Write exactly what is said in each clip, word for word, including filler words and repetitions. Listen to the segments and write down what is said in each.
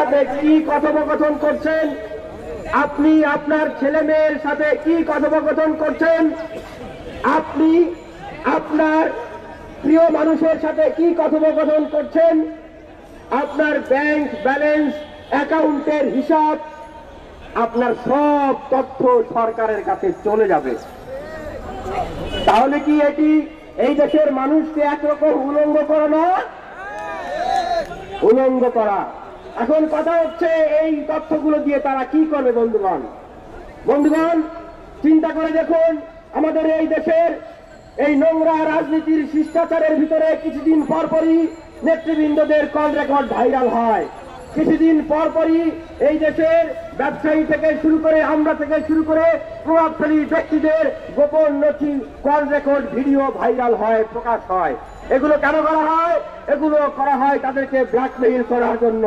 সাথে কি কথোপকথন করছেন, আপনি আপনার ছেলে মেয়ের সাথে কি কথোপকথন করছেন, আপনি আপনার প্রিয় মানুষের সাথে কি কথোপকথন করছেন, আপনার ব্যাংক ব্যালেন্স অ্যাকাউন্টের হিসাব, আপনার সব তথ্য সরকারের কাছে চলে যাবে। তাহলে কি এটি এই দেশের মানুষকে একরকম উলঙ্গ করা না? উলঙ্গ করা। এখন কথা হচ্ছে এই তথ্যগুলো দিয়ে তারা কি করবে? বন্ধুগণ বন্ধুগণ চিন্তা করে দেখুন, আমাদের এই দেশের এই নোংরা রাজনীতির শিষ্টাচারের ভিতরে কিছুদিন পরপরই নেতৃবৃন্দদের কল রেকর্ড ভাইরাল হয়। কিছুদিন পরপরই এই দেশের ব্যবসায়ী থেকে শুরু করে আমরা থেকে শুরু করে প্রভাবশালী ব্যক্তিদের গোপন নথি, কল রেকর্ড, ভিডিও ভাইরাল হয়, প্রকাশ হয়। এগুলো কেন করা হয়? এগুলো করা হয় তাদেরকে ব্ল্যাকমেইল করার জন্য।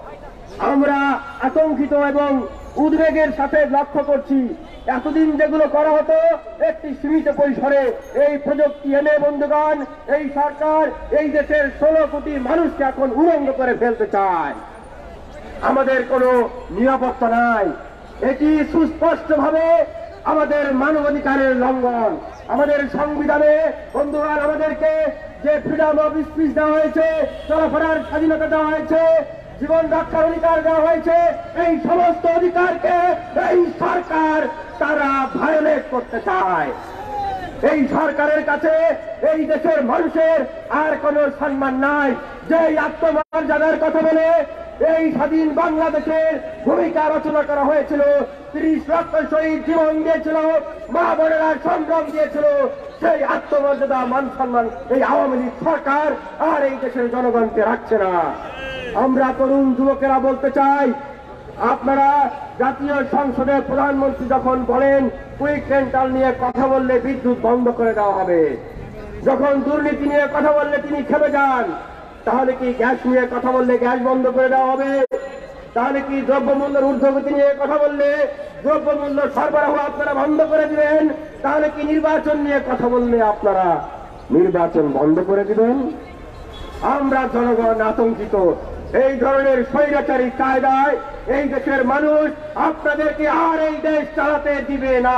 আমরা আতঙ্কিত এবং উদ্বেগের সাথে লক্ষ্য করছি, এতদিন যেগুলো করা হতো একটি সীমিত পরিসরে, এই প্রযুক্তি এনে বন্ধুগণ এই সরকার এই দেশের ষোলো কোটি মানুষকে এখন উলঙ্গ করে ফেলতে চায়। আমাদের কোনো নিরাপত্তা নাই। এটি সুস্পষ্টভাবে আমাদের মানবাধিকারের লঙ্ঘন। আমাদের সংবিধানে বন্ধুগণ আমাদেরকে যে ফ্রিডম অফ স্পিচ দেওয়া হয়েছে, চলাফেরার স্বাধীনতা দেওয়া হয়েছে, জীবন রক্ষার অধিকার দেওয়া হয়েছে, এই সমস্ত অধিকারকে এই সরকার তারা ভায়োলেট করতে চায়। এই সরকারের কাছে এই দেশের মানুষের আর কোন সম্মান নাই। যে আত্মমর্যাদার কথা বলে এই স্বাধীন বাংলাদেশের ভূমিকা রচনা করা হয়েছিল, তিরিশ লক্ষ শহীদ জীবন দিয়েছিল, মা বোনেরা সংগ্রাম দিয়েছিল, সেই আত্মমর্যাদা মান সম্মান এই আওয়ামী লীগ সরকার আর এই দেশের জনগণকে রাখছে না। আমরা তরুণ যুবকেরা বলতে চাই, আপনারা জাতীয় সংসদে প্রধানমন্ত্রী যখন বলেন কুইক রেন্টাল নিয়ে কথা বললে বিদ্যুৎ বন্ধ করে দেওয়া হবে, যখন দুর্নীতি নিয়ে কথা বললে তিনি খেপে যান, তাহলে কি গ্যাস নিয়ে কথা বললে গ্যাস বন্ধ করে দেওয়া হবে? তাহলে কি দ্রব্যমূল্যের ঊর্ধ্বগতি নিয়ে কথা বললে দ্রব্যমূল্য সরবরাহ আপনারা বন্ধ করে দিবেন? তাহলে কি নির্বাচন নিয়ে কথা বললে আপনারা নির্বাচন বন্ধ করে দিবেন? আমরা জনগণ আতঙ্কিত। এই ধরনের স্বৈরাচারী কায়দায় এই দেশের মানুষ আপনাদেরকে আর এই দেশ চালাতে দিবে না।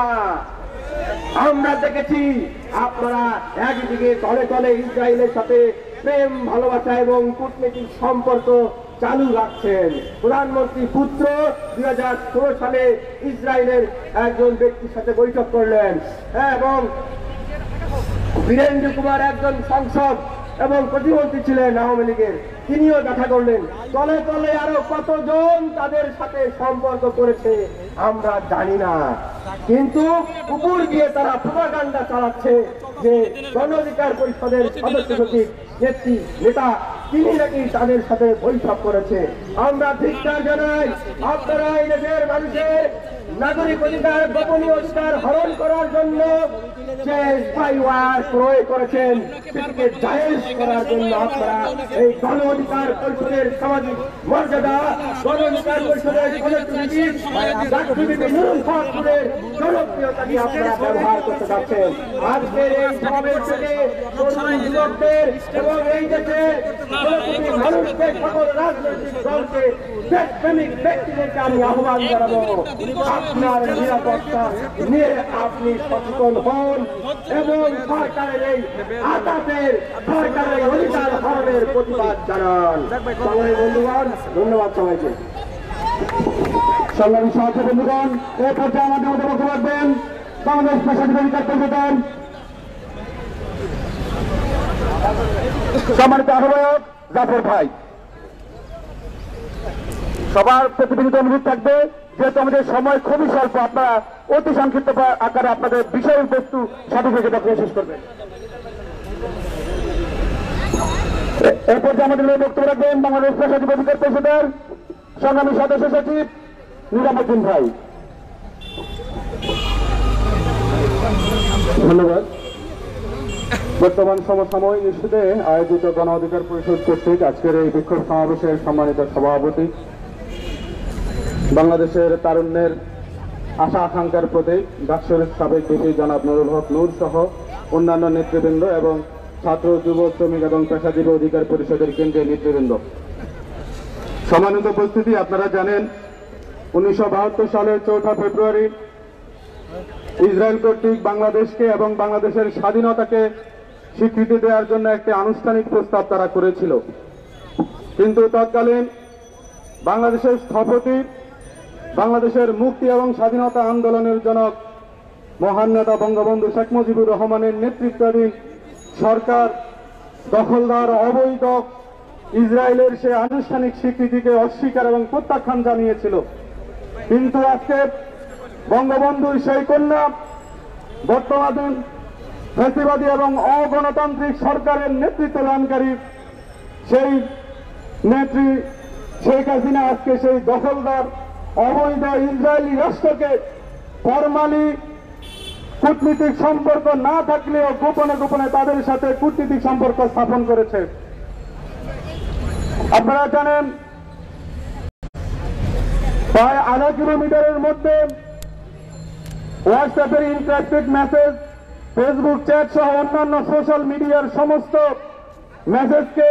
আমরা দেখেছি আপনারা একদিকে তলে তলে ইসরায়েলের সাথে প্রেম ভালোবাসা এবং কূটনৈতিক সম্পর্ক চালু রাখছেন। প্রধানমন্ত্রী পুত্র দুই হাজার ষোলো সালে ইসরায়েলের একজন ব্যক্তির সাথে বৈঠক করলেন এবং বীরেন্দ্র কুমার একজন সংসদ এবং প্রতিমন্ত্রী ছিলেন আওয়ামী লীগের, তিনিও দেখা করলেন। তলে তলে আরো কতজন তাদের সাথে সম্পর্ক করেছে আমরা জানি না, কিন্তু উপর দিয়ে তারা প্রোপাগান্ডা চালাচ্ছে যে গণ অধিকার পরিষদের সদস্য সচিব নেত্রী নেতা তিনি নাকি তাদের সাথে বৈঠক করেছে। আমরা ধিক্কার জানাই, আপনারা এই দেশের মানুষের নাগরিক অধিকার, গোপনীয় অধিকার হরণ করার জন্য যে স্পাইওয়্যার প্রয়োগ করেছেন সেটিকে জায়েজ করার জন্য আপনারা এই গণ অধিকার পরিষদের সামাজিক মর্যাদা, গণ অধিকার পরিষদের জনপ্রিয়তাকে আপনারা ব্যবহার করতে যাচ্ছেন। আজকের এই সমাবেশ থেকে যুবকদের এবং এই দেশের মানুষকে, সকল রাজনৈতিক দলকে, দেশপ্রেমিক ব্যক্তিদেরকে আমি আহ্বান জানাবো, আপনার নিরাপত্তা নিয়ে আপনি সচেতন হন এবং সরকারের এই আঘাতের, সরকারের অধিকার হরণের প্রতিবাদ জানান। সংগ্রামী বন্ধুগণ, ধন্যবাদ সবাইকে। সংগ্রামী সহযোগী বন্ধুগণ, এ পর্যায়ে আমাদের মধ্যে বক্তব্য রাখবেন বাংলাদেশ পেশাজীবী অধিকার পরিষদের সম্মানিত আহ্বায়ক জাফর ভাই। সবার প্রতিনিধিত্ব অনুরোধ থাকবে, যেহেতু আমাদের সময় খুবই স্বল্প, আপনারা অতি সংক্ষিপ্ত আকারে আপনাদের বিষয় বস্তু সঠিকভাবে বক্তব্য শেষ করবেন। এরপর আমাদের বক্তব্য রাখবেন বাংলাদেশ পেশাজীবী অধিকার পরিষদের সংগ্রামী সদস্য সচিব নিজামুদ্দিন ভাই। ধন্যবাদ। বর্তমান সমসাময়িক ইস্যুতে আয়োজিত গণ অধিকার পরিষদ কর্তৃক আজকের এই বিক্ষোভ সমাবেশের সম্মানিত সভাপতি, বাংলাদেশের তারুণ্যের আশা আকাঙ্ক্ষার প্রতীক ডাকসুর সাবেক ডিসি জনাব নুরুল হক নূর সহ অন্যান্য নেতৃবৃন্দ এবং ছাত্র, যুব, শ্রমিক এবং পেশাজীবী অধিকার পরিষদের কেন্দ্রীয় নেতৃবৃন্দ, সম্মানিত উপস্থিতি, আপনারা জানেন উনিশশো বাহাত্তর সালের চৌঠা ফেব্রুয়ারি ইসরায়েল কর্তৃক বাংলাদেশকে এবং বাংলাদেশের স্বাধীনতাকে স্বীকৃতি দেওয়ার জন্য একটি আনুষ্ঠানিক প্রস্তাব তারা করেছিল। কিন্তু তৎকালীন বাংলাদেশের স্থপতি, বাংলাদেশের মুক্তি এবং স্বাধীনতা আন্দোলনের জনক মহান নেতা বঙ্গবন্ধু শেখ মুজিবুর রহমানের নেতৃত্বাধীন সরকার দখলদার অবৈধ ইসরায়েলের সে আনুষ্ঠানিক স্বীকৃতিকে অস্বীকার এবং প্রত্যাখ্যান জানিয়েছিল। কিন্তু আজকে বঙ্গবন্ধুর সেই কন্যা বর্তমান ফ্যাসিবাদী এবং অগণতান্ত্রিক সরকারের নেতৃত্ব দানকারী সেই নেত্রী শেখ হাসিনা আজকে সেই দখলদার অবৈধ ইসরায়েলি রাষ্ট্রকে ফরমালি কূটনীতিক সম্পর্ক না থাকলেও গোপনে গোপনে তাদের সাথে কূটনীতিক সম্পর্ক স্থাপন করেছে। আপনারা জানেন প্রায় আধা কিলোমিটারের মধ্যে হোয়াটসঅ্যাপের ইন্টারেক্টিভ মেসেজ, ফেসবুক চ্যাট সহ অন্যান্য সোশ্যাল মিডিয়ার সমস্ত মেসেজকে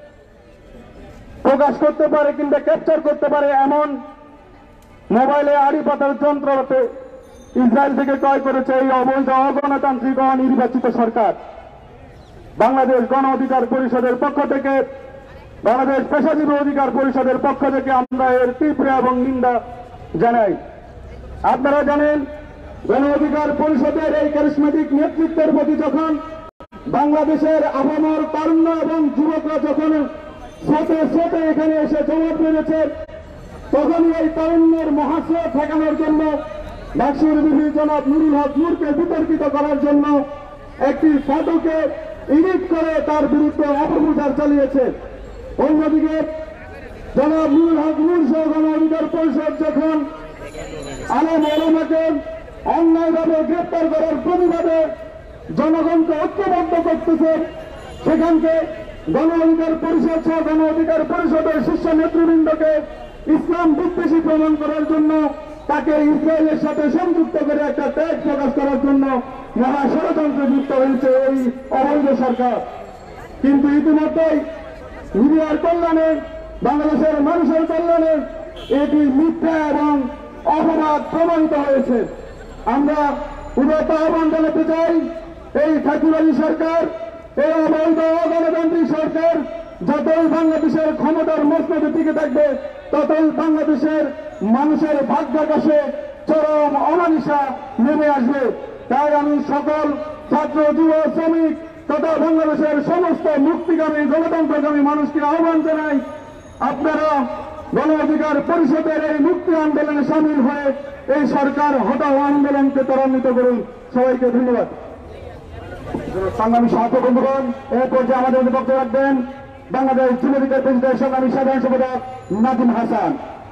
প্রকাশ করতে পারে কিংবা ক্যাপচার করতে পারে এমন মোবাইলে আড়ি পাতার যন্ত্রপাতি ইসরায়েল থেকে ক্রয় করেছে এই অবৈধ অগণতান্ত্রিক অনির্বাচিত সরকার। বাংলাদেশ গণ অধিকার পরিষদের পক্ষ থেকে, বাংলাদেশ পেশাজীবী অধিকার পরিষদের পক্ষ থেকে আমরা এর তীব্র এবং নিন্দা জানাই। আপনারা জানেন গণ অধিকার পরিষদের এই ক্যারিসমেটিক নেতৃত্বের প্রতি যখন বাংলাদেশের আপামর তরুণ এবং যুবকরা যখন স্রোতে স্রোতে এখানে এসে জমা পেরেছে, তখনই এই তরুণের মহাস্রোত ঠেকানোর জন্য ডাকসুর বিপি জনাব নুরুল হক নূরকে বিতর্কিত করার জন্য একটি ফটোকে এডিট করে তার বিরুদ্ধে অপপ্রচার চালিয়েছে। অন্যদিকে জনাব নুরুল হক নূর সহ গণ অধিকার পরিষদ যখন আলেম ওলামাকে অন্যায়ভাবে গ্রেপ্তার করার প্রতিবাদে জনগণকে ঐক্যবদ্ধ করতেছে, সেখানকে গণ অধিকার পরিষদ সহ গণ অধিকার পরিষদের শীর্ষ নেতৃবৃন্দকে ইসলাম বিদ্বেষী প্রমাণ করার জন্য তাকে ইসরায়েলের সাথে সংযুক্ত করে একটা ত্যাগ প্রকাশ করার জন্য মহা ষড়যন্ত্রে যুক্ত হয়েছে এই অবৈধ সরকার। কিন্তু ইতিমধ্যেই মিডিয়ার কল্যাণে, বাংলাদেশের মানুষের কল্যাণে এটি মিথ্যা এবং অপরাধ প্রমাণিত হয়েছে। আমরা উদাত্ত আহ্বান জানাতে চাই, এই ফ্যাসিবাদী সরকার, এই অবৈধ অগণতান্ত্রিক সরকার যতই বাংলাদেশের ক্ষমতার মসনদে টিকে থাকবে, ততই বাংলাদেশের মানুষের ভাগ্যাকাশে চরম অমানিসা নেমে আসবে। তাই আমি সকল ছাত্র, যুব, শ্রমিক তথা বাংলাদেশের সমস্ত মুক্তিগামী গণতন্ত্রগামী মানুষকে আহ্বান জানাই, আপনারা গণ অধিকার পরিষদের এই মুক্তি আন্দোলনে সামিল হয়ে এই সরকার হটাও আন্দোলনকে ত্বরান্বিত করুন। সবাইকে ধন্যবাদ। সংগ্রামী সভাপতি বন্ধুগণ, এর পর্যায়ে আমাদের বক্তব্য রাখবেন বাংলাদেশ যুব অধিকার পরিষদের সংগ্রামী সাধারণ সম্পাদক নাজিম হাসান।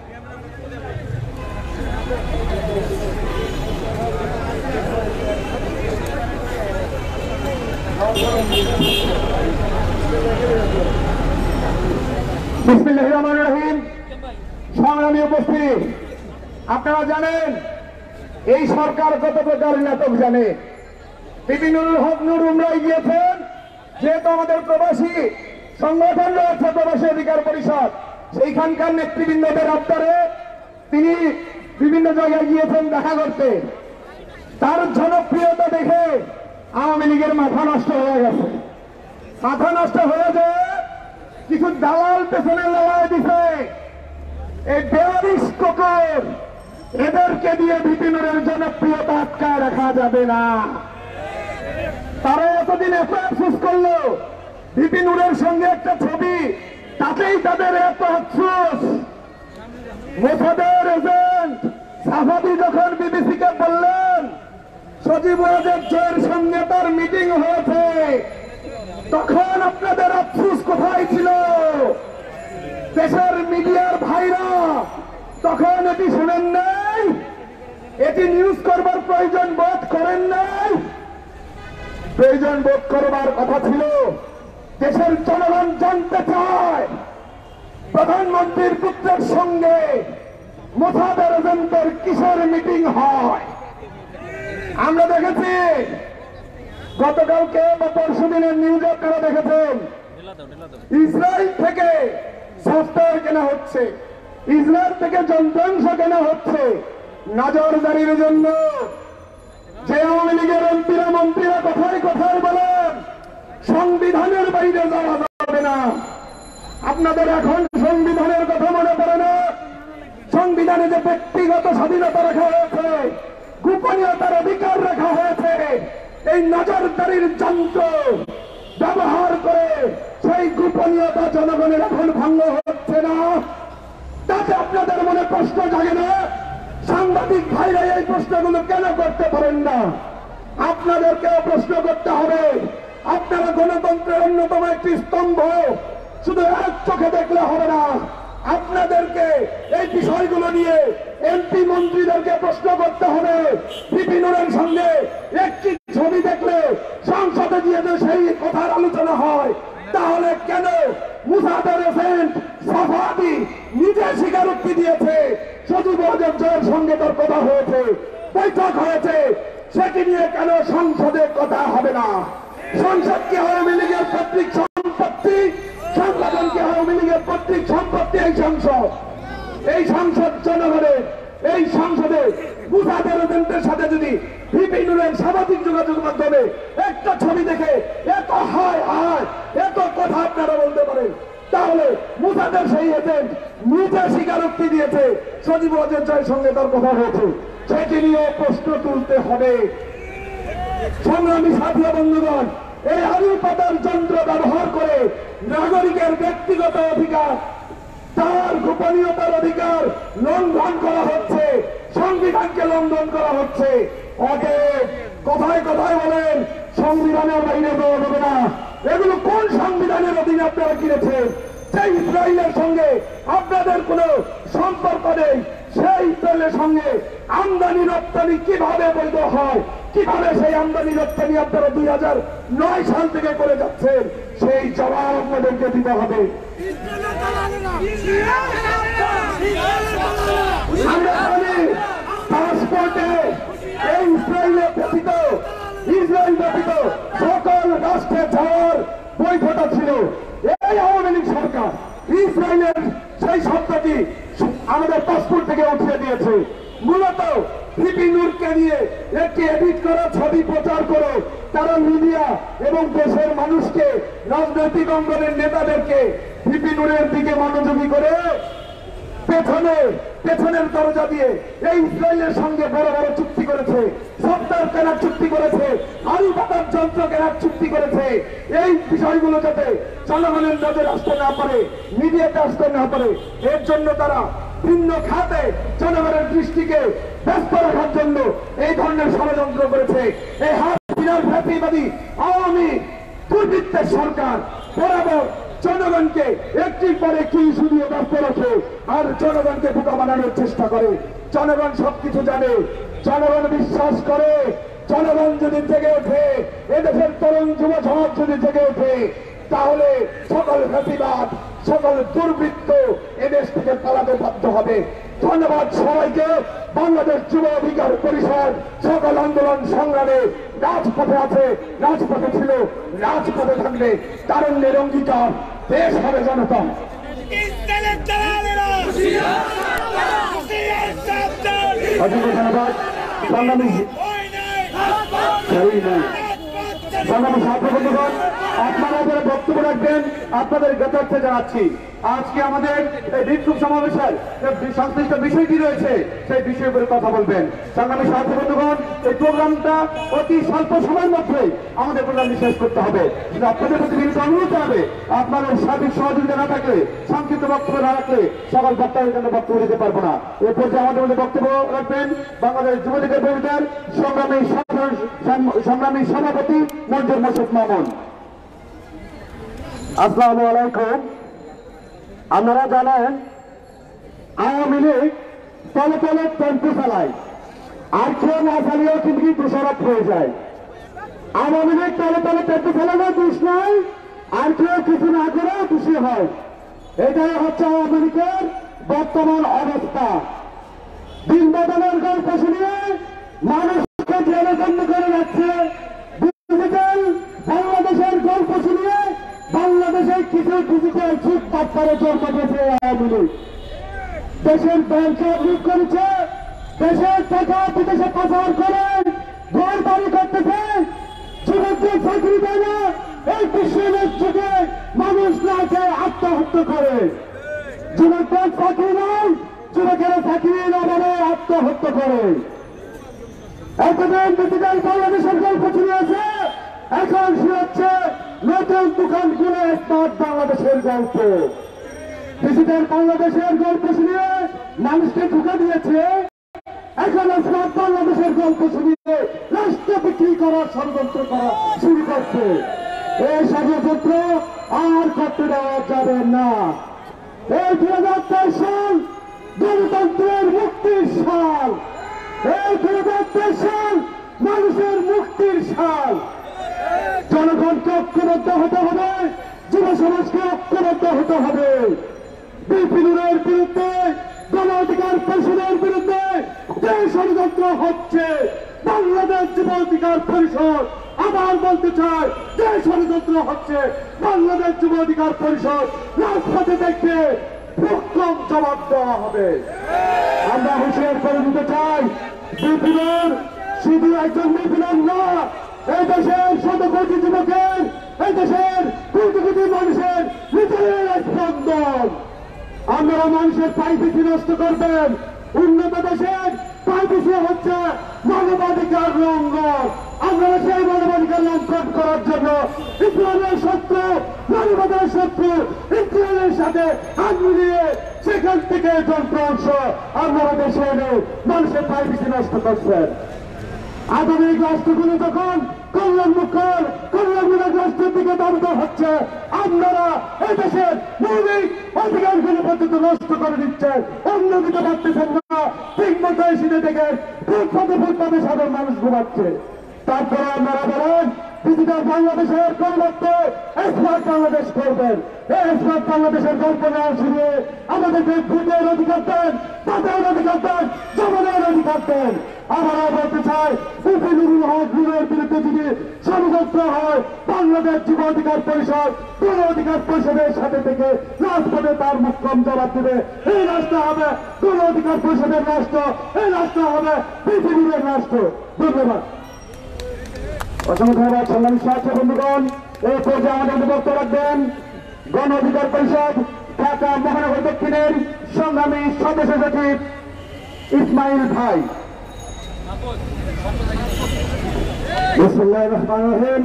বিসমিল্লাহির রহমানির রহিম। সংগ্রামী উপস্থিতি, আপনারা জানেন এই সরকার কত প্রকার নাটক জানে। বিভিন্ন হক নূর উমরায় গিয়েছেন, যেহেতু আমাদের প্রবাসী সংগঠন রয়েছে প্রবাসী অধিকার পরিষদ, সেইখানকার নেতৃবৃন্দদের আবদারে তিনি বিভিন্ন জায়গায় গিয়েছেন দেখা করতে। তার জনপ্রিয়তা দেখে আওয়ামী লীগের মাথা নষ্ট হয়ে গেছে। মাথা নষ্ট হয়ে যায় কিছু দালাল পেছনে লড়াই দিছে। এই বেয়ারিশ কুকুর, এদেরকে দিয়ে বিপিনের জনপ্রিয়তা আটকায় রাখা যাবে না। তারা এতদিন এত আফসোস করলো বিপিনুরের সঙ্গে একটা ছবি, তাতেই তাদের এত আফসোস। মোসাদের এজেন্ট সাফাদি যখন বিবিসিকে বললেন সজীব ওয়াজেদ জয়ের সঙ্গে তার মিটিং হয়েছে, তখন আপনাদের আফসোস কোথায় ছিল? দেশের মিডিয়ার ভাইরা তখন এটি শুনেন নাই, এটি নিউজ করবার প্রয়োজন বোধ করেন নাই। প্রয়োজন বোধ করবার কথা ছিল, দেশের জনগণ জানতে চায় প্রধানমন্ত্রীর পুত্রের সঙ্গে মোসাদের এজেন্টের কিসের মিটিং হয়। আমরা দেখেছি গতকালকে বা পরশু দিনের নিউজে আপনারা দেখেছেন ইসরায়েল থেকে সফটওয়্যার কেনা হচ্ছে, ইসরায়েল থেকে যন্ত্রাংশ কেনা হচ্ছে নজরদারির জন্য। যে আওয়ামী লীগের এমপিরা মন্ত্রীরা কথায় কথায় বলেন সংবিধানের বাইরে যাওয়া যাবে না, আপনাদের এখন সংবিধানের কথা মনে পড়ে না? সংবিধানে যে ব্যক্তিগত স্বাধীনতা রাখা হয়েছে, গোপনীয়তার অধিকার রাখা হয়েছে, এই নজরদারির যন্ত্র ব্যবহার করে সেই গোপনীয়তা জনগণের এখন ভঙ্গ হচ্ছে না। তাতে আপনাদের মনে প্রশ্ন জাগে না? সাংবাদিক ভাইরা এই প্রশ্নগুলো কেন করতে পারেন না? আপনাদেরকেও প্রশ্ন করতে হবে। আপনারা গণতন্ত্রের অন্যতম একটি স্তম্ভ, শুধু এক চোখে দেখলে হবে না, আপনাদেরকে এই বিষয়গুলো নিয়ে এমপি মন্ত্রীদেরকে প্রশ্ন করতে হবে। বিপিনের সঙ্গে একটি ছবি দেখলে সংসদে গিয়ে যে সেই কথার আলোচনা হয়, তাহলে কেন মুসাদের এজেন্ট সাফাদি নিজে স্বীকারোক্তি দিয়েছে সজীব জয়ের সঙ্গে তার কথা হয়েছে, বৈঠক হয়েছে, সেটি নিয়ে কেন সংসদে কথা হবে না? সংসদ কি আওয়ামী লীগের পৈতৃক সম্পত্তি? সংগঠন কি আওয়ামী লীগের পৈতৃক সম্পত্তি? এই সংসদ এই সংসদ জনগণের। এই সংসদে মুসাদের এজেন্টের সাথে যদি বিপিনের সামাজিক যোগাযোগ মাধ্যমে একটা ছবি দেখে এত হায় হায় এত কথা আপনারা বলতে পারেন, তাহলে মুসাদের সেই এজেন্ট নিজে স্বীকারোক্তি দিয়েছে সজীব জয়ের সঙ্গে তার কথা হয়েছে, সেটি নিয়ে প্রশ্ন তুলতে হবে। সংগ্রামী সাথী বন্ধুগণ, এই আলু পাতার যন্ত্র ব্যবহার করে নাগরিকের ব্যক্তিগত অধিকার, তার গোপনীয়তার অধিকার লঙ্ঘন করা হচ্ছে, সংবিধানকে লঙ্ঘন করা হচ্ছে। অতএব কথায় কথায় বলেন সংবিধানের বাইরে দেওয়া যাবে না। এগুলো কোন সংবিধানের অধীনে আপনারা কিনেছেন? সেই ইসরায়েলের সঙ্গে আপনাদের কোনো সম্পর্ক নেই। সেই ইসরায়েলের সঙ্গে আমদানি রপ্তানি কিভাবে বৈধ হয়, কিভাবে সেই আমদানি রপ্তানি আপনারা দুই হাজার নয় সাল থেকে করে যাচ্ছেন, সেই জবাব আপনাদেরকে দিতে হবে। পাসপোর্টে এই ইসরায়েলের ব্যতীত ইসরায়েল ব্যতীত সকল রাষ্ট্রে যাওয়ার বৈধতা ছিল। এই আওয়ামী লীগ সরকার ইসরায়েলের সেই শব্দটি আমাদের পাসপোর্ট থেকে উঠিয়ে দিয়েছে। মূলত বিপিনুরকে নিয়ে একটি এডিট করা ছবি প্রচার করে তারা মিডিয়া এবং দেশের মানুষকে, রাজনৈতিক অঙ্গনের নেতাদেরকে বিপিনুরের দিকে মনোযোগী করে পেছনে পেছনের দরজা দিয়ে এই ইসরায়েলের সঙ্গে বড় বড় চুক্তি করেছে, সফটওয়্যার কেনার চুক্তি করেছে, আলু পাতার যন্ত্র কেনার চুক্তি করেছে। এই বিষয়গুলো যাতে জনগণের নজরে আসতে না পারে, মিডিয়াতে আসতে না পারে, এর জন্য তারা ভিন্ন খাতে জনগণের দৃষ্টিকে ব্যস্ত রাখার জন্য এই ধরনের ষড়যন্ত্র করেছে। এই হাসিনার ফ্যাসিবাদী আওয়ামী দুর্বৃত্তের সরকার বরাবর জনগণকে একটির পরে কি ইস্যু দিয়ে ব্যস্ত রাখে আর জনগণকে বোকা বানানোর চেষ্টা করে। জনগণ সবকিছু জানে, জনগণ বিশ্বাস করে। জনগণ যদি জেগে ওঠে, এদেশের তরুণ যুব সমাজ যদি জেগে ওঠে, তাহলে সকল ফ্যাসিবাদ, সকল দুর্বৃত্ত এদেশ থেকে পালাতে বাধ্য হবে। ধন্যবাদ সবাইকে। বাংলাদেশ যুব অধিকার পরিষদ সকল আন্দোলন সংগ্রামে রাজপথে আছে, রাজপথে ছিল, রাজপথে থাকবে। তারুণ্যের অঙ্গীকার, দেশ হবে জনতা। অসংখ্য ধন্যবাদ। সংগ্রামী সংগ্রামী ছাত্র বন্ধুগণ, আপনারা যারা বক্তব্য রাখবেন আপনাদের যথার্থে জানাচ্ছি। আজকে আমাদের এই বিক্ষোভ সমাবেশের সংশ্লিষ্ট বিষয়টি রয়েছে, সেই বিষয়ের উপরে কথা বলবেন সংগ্রামী ছাত্র বন্ধুগণ। এই প্রোগ্রামটা অতি স্বল্প সময়ের মধ্যে আমাদের প্রোগ্রামটি শেষ করতে হবে। কিন্তু আপনাদের প্রতি বিনীত অনুরোধ হবে, আপনাদের সার্বিক সহযোগিতা না থাকলে, সংক্ষিপ্ত বক্তব্য না রাখলে সকল বক্তাদের জন্য বক্তব্য দিতে পারবো না। এই পর্যায়ে আমাদের মধ্যে বক্তব্য রাখবেন বাংলাদেশ যুব লীগের পরিচার সংগ্রামী সংগ্রামী সভাপতি মঞ্জুর মোর্শেদ মামুন। আসসালামু আলাইকুম। আপনারা জানেন আওয়ামী লীগ তলে তলে টেম্পু চালায়, আর কেউ না চালিয়েও কিন্তু দোষারোপ হয়ে যায়। আওয়ামী লীগ তলে তলে টেম্পু চালানো দোষ নয়, আর কেউ কিছু না করেও দোষী হয়। এটাই হচ্ছে আওয়ামী লীগের বর্তমান অবস্থা। দিন বদলের গল্প শুনিয়ে মানুষকে জেলে বন্ধ করে যাচ্ছে। ডিজিটাল বাংলাদেশের গল্প শুনিয়ে বাংলাদেশের অনেক কিছু ডিজিটাল ফুটপাত করে জোর করেছে আওয়ামী লীগ। দেশের ব্যাংক লুট করেছে, দেশের টাকা বিদেশে পাচার করে ঘর বাড়ি করতেছে, যুবকদের চাকরি দেয় না। এই বিশ্বের যুগে মানুষ না খেয়ে আত্মহত্যা করে, যুবকদের চাকরি নাই, যুবকেরা চাকরি না বলে আত্মহত্যা করে। এতদিন ডিজিটাল বাংলাদেশের গল্প শুনিয়েছে, এখন শুনেছে নতুন দোকান খুলে স্মার্ট বাংলাদেশের গল্প। ডিজিটাল বাংলাদেশের গল্প শুনিয়ে মানুষকে ঢুকে দিয়েছে, এখন স্মার্ট বাংলাদেশের গল্প শুনিয়ে রাষ্ট্র বিক্রি করার ষড়যন্ত্র করা শুরু করছে। এই ষড়যন্ত্র আর করতে দেওয়া যাবে না। এই দুই হাজার তেইশ সাল গণতন্ত্রের মুক্তির সাল, এই দুই হাজার তেইশ সাল মানুষের মুক্তির সাল। জনগণকে ঐক্যবদ্ধ হতে হবে, যুব সমাজকে ঐক্যবদ্ধ হতে হবে। বিপিনুরের বিরুদ্ধে, গণ অধিকার পরিষদের বিরুদ্ধে যে ষড়যন্ত্র হচ্ছে, বাংলাদেশ যুব অধিকার পরিষদ আবার বলতে চায়, যে ষড়যন্ত্র হচ্ছে বাংলাদেশ যুব অধিকার পরিষদ রাজপথে দেখে ভক্ষম জবাব দেওয়া হবে। আমরা হুঁশিয়ার করে দিতে চাই, বিপিনুর শুধু একজন বিপিনুর না, এই দেশের শত কোটি যুবকের, এই দেশের কোটি কোটি মানুষের হৃদয়ের স্পন্দন। আপনারা মানুষের প্রাইভেসি নষ্ট করবেন। উন্নত দেশের প্রাইভেসি হচ্ছে মানবাধিকার লঙ্ঘন। আপনারা সেই মানবাধিকার লঙ্ঘন করার জন্য ইসরায়েলের শত্রু, মানবাধিকার শত্রু ইসরায়েলের সাথে হাত মিলিয়ে সেখান থেকে যন্ত্রাংশ আপনারা দেশে এনে মানুষের প্রাইভেসি নষ্ট করছেন। আধুনিক রাষ্ট্রগুলো যখন কল্যাণমুখর কল্যাণমূলক রাষ্ট্রের দিকে দাবিত হচ্ছে, আপনারা এই দেশের মৌলিক অধিকারগুলো পর্যন্ত নষ্ট করে দিচ্ছেন, অন্য দিতে পারতেছেন না। ঠিক মতো এসে দেখেন ফুটপাতে ফুটপাতে সাধারণ মানুষ ঘুমাচ্ছে। তারপরে আপনারা বলেন ডিজিটাল বাংলাদেশের পরিবর্তে স্মার্ট বাংলাদেশ করবেন। এই স্মার্ট বাংলাদেশের কল্পনা শুনে আমাদেরকে ভোটের অধিকার দেন, তাদের অধিকার দেন, জমানের অধিকার দেন। আমরা বলতে চাই, বিপিনুরুল হক নুরের বিরুদ্ধে যদি ষড়যন্ত্র হয়, বাংলাদেশ যুব অধিকার পরিষদ গণ অধিকার পরিষদের সাথে থেকে রাজপথে তার মুখ্যম জবাব দেবে। এই রাষ্ট্র হবে গণ অধিকার পরিষদের রাষ্ট্র, এই রাষ্ট্র হবে বিপিনুরের রাষ্ট্র। ধন্যবাদ। অসংখ্য ধন্যবাদ। সম্মানিত সাথী বন্ধুগণ, এই পর্যায়ে আমাদের বক্তব্য রাখবেন গণ অধিকার পরিষদ ঢাকা মহানগর দক্ষিণের সংগ্রামী সদস্য সচিব ইসমাইল ভাই। বিসমিল্লাহির রহমানির রহিম।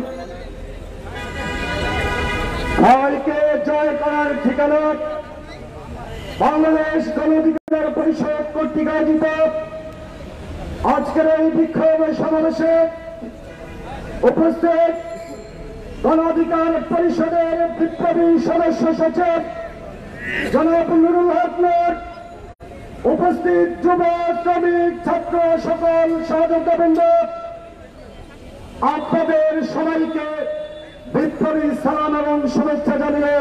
ভয়কে জয় করার ঠিকানা বাংলাদেশ গণ অধিকার পরিষদ কর্তৃক আয়োজিত আজকের এই বিক্ষোভ সমাবেশে উপস্থিত গণ অধিকার পরিষদের বিপ্লবী সদস্য সচিব জনাব নুরুল হক নূর, উপস্থিত যুব শ্রমিক ছাত্র সকল সহযোগিতাবৃন্দ, আপনাদের সবাইকে বিপ্লবী সালাম এবং শুভেচ্ছা জানিয়ে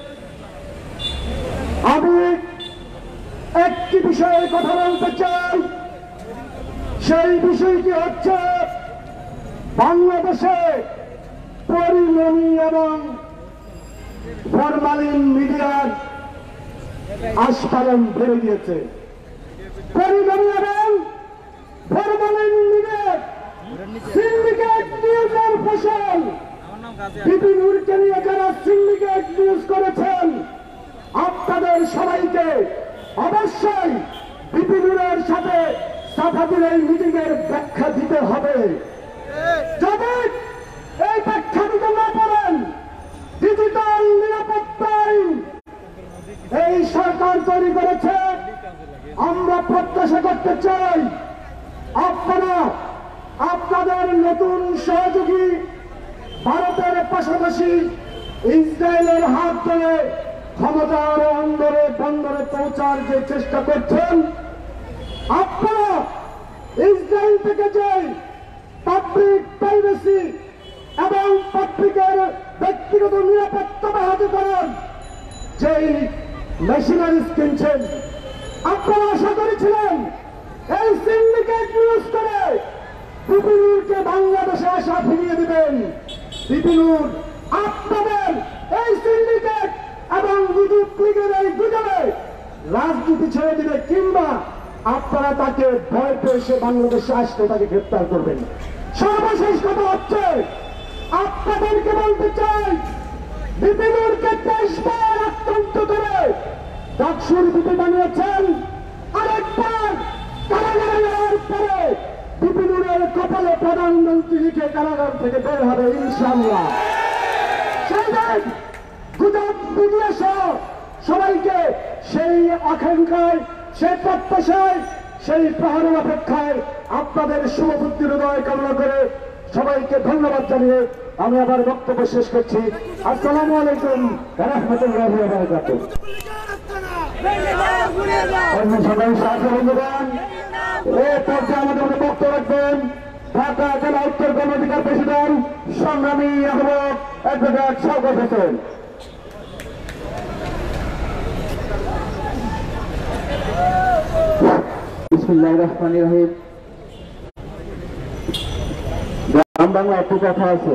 আমি একটি বিষয়ে কথা বলতে চাই। সেই বিষয়টি হচ্ছে বাংলাদেশে পরিমণি এবং ফরমালিন মিডিয়ার আস্ফালন বেড়ে গিয়েছে। পরিমণি এবং ফরমালিন মিডিয়ার সিন্ডিকেট নিউজের ফসল বিপিনুরকে নিয়ে যারা সিন্ডিকেট নিউজ করেছেন, আপনাদের সবাইকে অবশ্যই বিপিনুরের সাথে সাফাতের এই মিটিং এর ব্যাখ্যা দিতে হবে। যদি এই ব্যাখ্যা দিতে না পারেন, ডিজিটাল নিরাপত্তা আইন এই সরকার তৈরি করেছে, আমরা প্রত্যাশা করতে চাই আপনারা আপনাদের নতুন সহযোগী ভারতের পাশাপাশি ইসরায়েলের হাত ধরে ক্ষমতার অন্দরে বন্দরে পৌঁছার যে চেষ্টা করছেন, আপনারা ইসরায়েল থেকে যে পাবলিক প্রাইভেসি এবং পাবলিকের ব্যক্তিগত নিরাপত্তা ব্যাহত করার যেই মেশিনারিজ কিনছেন, আপনারা আশা করেছিলেন এই সিন্ডিকেট ইউজ করে বিপিনুরকে বাংলাদেশে আসা ফিরিয়ে দিবেন। বিপিনুর আপনাদের এই সিন্ডিকেট এবং বিদ্যুৎ লীগের এই দুজনে রাজনীতি ছেড়ে দিবে, কিংবা আপনারা তাকে ভয় পেয়ে সে বাংলাদেশে আসলে তাকে গ্রেপ্তার করবেন। সর্বশেষ কথা হচ্ছে, আপনাদেরকে বলতে চাই, বিপিনুরকে তেইশ বার আক্রান্ত করে ডাকসুর দিতে বানিয়েছেন। আরেকবার কারাগারে যাওয়ার পরে বিপিনুরের কপালে প্রধানমন্ত্রী লিখে কারাগার থেকে বের হবে ইনশাআল্লাহ। সেই দিন গুজব মিডিয়া সহ সবাইকে সেই আকাঙ্ক্ষায়, সেই প্রত্যাশায়, সেই প্রহরের অপেক্ষায় আপনাদের শুভবুদ্ধির হৃদয় কামনা করে সবাইকে ধন্যবাদ জানিয়ে আমি আবার বক্তব্য শেষ করছি। আসসালামু আলাইকুম ওয়া রাহমাতুল্লাহি ওয়া বারাকাতুহু। সবাই সাথে বন্ধুগণ, এই পর্যায়ে আমাদের মধ্যে বক্তব্য রাখবেন ঢাকা জেলা উত্তর গণ অধিকার প্রেসিডেন্ট সংগ্রামী আহ্বায়ক অ্যাডভোকেট শওকত হোসেন। বিসমিল্লাহির রহমানির রহিম। গ্রাম বাংলা একটি কথা আছে,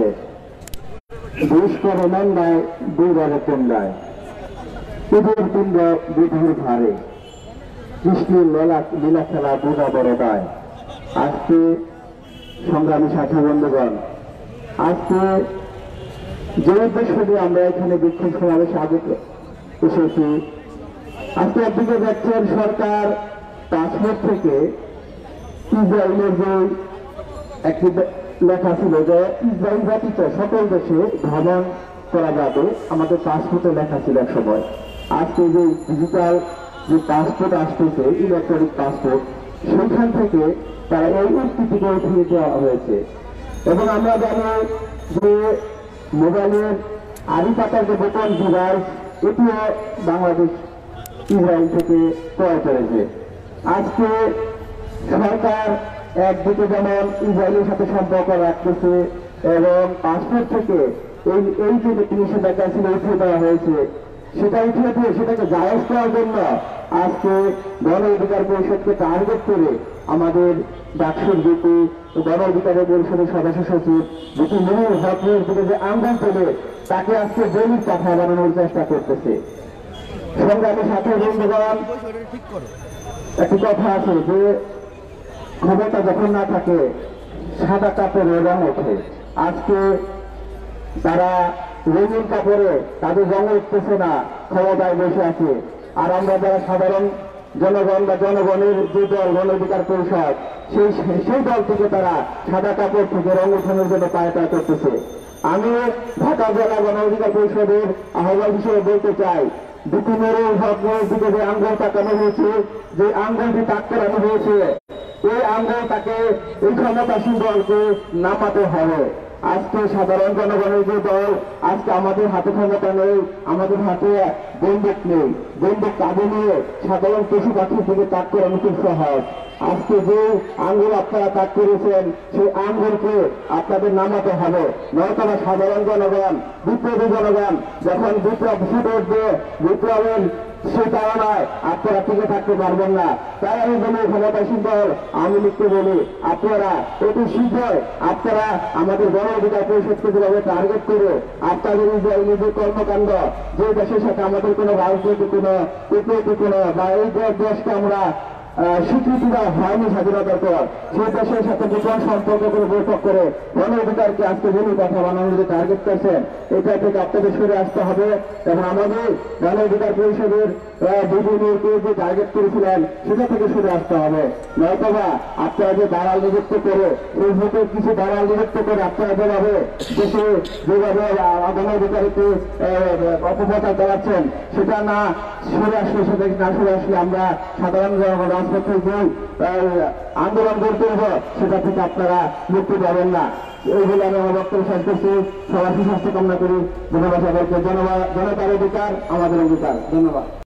দুষ করে মন্দায় দুই বারে তন্দায়, ঈদের পিণ্ড বিধুর ভারে, কৃষ্ণের লীলা লীলা খেলা বোঝা বড় দায়। আজকে সংগ্রামী সাথী বন্ধুগণ, আজকে যে উদ্দেশ্য দিয়ে আমরা এখানে বিক্ষোভ সমাবেশে আগে এসেছি, আজকে একদিকে দেখছেন সরকার পাসপোর্ট থেকে ইসরায়েলের যে একটি লেখা ছিল যে ইসরায়েল ব্যতীত সকল দেশে ভ্রমণ করা যাবে, আমাদের পাসপোর্টে লেখা ছিল এক সময়। আজকে যে ডিজিটাল যে পাসপোর্ট আসতেছে, ইলেকট্রনিক পাসপোর্ট, সেখান থেকে তারা এই উক্তিটিকে উঠিয়ে দেওয়া হয়েছে। এবং আমরা জানি যে মোবাইলের আড়ি পাতার যে বোতাম ডিভাইস, এটিও বাংলাদেশ ইসরায়েল থেকে ক্রয় করেছে। আজকে সরকার একদিকে যেমন ইসরায়েলের সাথে সম্পর্ক রাখতেছে এবং পাসপোর্ট থেকে এই এই যে নিষেধাজ্ঞা ছিল উঠিয়ে দেওয়া হয়েছে, সেটা উঠিয়ে দিয়ে সেটাকে জায়েজ করার জন্য আজকে গণ অধিকার পরিষদকে টার্গেট করে আমাদের ডাকসুর যেটি গণ অধিকার পরিষদের সদস্য সচিব যেটি মনির হকের দিকে যে আন্দোলন চলে, তাকে আজকে দলিত কথা বানানোর চেষ্টা করতেছে। সংগ্রামের সাথে বন্ধুগণ, একটি কথা আছে যে ক্ষমতা যখন না থাকে সাদা কাপড়ে রং ওঠে। আজকে তারা রঙিন কাপড়ে তাদের রং উঠতেছে না, ক্ষমতায় বসে আছে। আর আমরা যারা সাধারণ জনগণ বা জনগণের যে দল গণ অধিকার পরিষদ, সেই সেই দল থেকে তারা সাদা কাপড় থেকে রং উঠানোর জন্য পায়তা করতেছে। আমি ঢাকা জেলা গণ অধিকার পরিষদের আহ্বায়ক হিসেবে বলতে চাই, বিপিনুরের হকের দিকে যে আঙ্গুল তাকানো হয়েছে, যে আঙ্গুলটি তাক করানো হয়েছে, এই আঙ্গুল তাকে এই ক্ষমতাসীন দলকে নামাতে হবে। আজকে সাধারণ জনগণের যে দল, আজকে আমাদের হাতে ক্ষমতা নেই, আমাদের হাতে বন্দুক নেই, বন্দুক কাঁধে নিয়ে সাধারণ পশু পাখির দিকে তাক করানো খুব সহজ। আজকে যে আঙ্গুল আপনারা তাক করেছেন, সেই আঙ্গুলকে আপনাদের নামাতে হবে, নয়তো সাধারণ জনগণ, বিপ্লবী জনগণ যখন বিপ্লব ফুটে উঠবে, বিপ্লবের সেই তাড়নায় আপনারা টিকে থাকতে পারবেন না। তাই আমি বলি, ক্ষমতাসীন দল আওয়ামী লীগকে বলি, আপনারা অতি শীঘ্রই আপনারা আমাদের গণ অধিকার পরিষদকে যেভাবে টার্গেট করে আপনাদের নিজের কর্মকাণ্ড, যে দেশের সাথে আমাদের কোনো রাজনৈতিক কোনো কূটনৈতিক কোনো বা এই দেশকে আমরা স্বীকৃতি দেওয়া হয়নি স্বাধীনতার পর, সেই দেশের সাথে গোপন সম্পর্ক করে বৈঠক করে গণ অধিকারকে আজকে যিনি কথা বানানোর যে টার্গেট করছেন, এটা থেকে আপনাদের সরে আসতে হবে। এবং আমাদের গণ অধিকার পরিষদের বিপিনুরকে যে টার্গেট করেছিলেন, সেটা থেকে সরে আসতে হবে। নয়তোবা আপনারা যে দালাল নিযুক্ত করে, ফেসবুকে কিছু দালাল নিযুক্ত করে আপনারা যেভাবে দেশে যেভাবে গণ অধিকারকে অপপ্রচার চালাচ্ছেন, সেটা না সরে আসলে, সেটা না সরে আসলে আমরা সাধারণ জনগণ রাজপথে যে আন্দোলন করতে হবে, সেটা থেকে আপনারা মুক্তি পাবেন না। এই বলে আমি আমার বক্তব্য শেষ করছি। সবার সুস্বাস্থ্য কামনা করি। ধন্যবাদ সবাইকে। জনতার অধিকার আমাদের অধিকার। ধন্যবাদ।